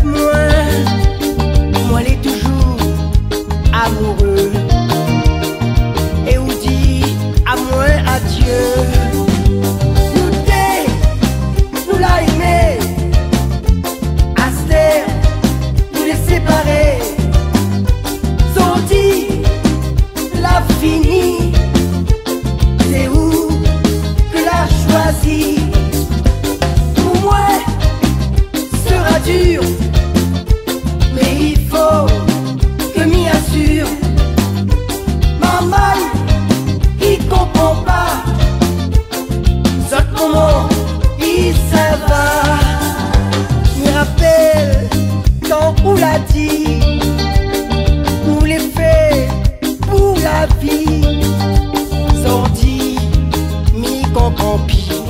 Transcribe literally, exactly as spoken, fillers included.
moins, moi les toujours amoureux. Et où dit à moins adieu. Nous t'ai, nous l'a aimé, Aster, nous les séparer. Sorti, la fini, c'est où que l'a choisi. Pour moi, sera dur, mais il faut que m'y assure. Maman, il comprend pas, sauf comment il ça va. Me rappelle quand on l'a dit, nous les fait pour la vie. Sorti, m'y comprend pis.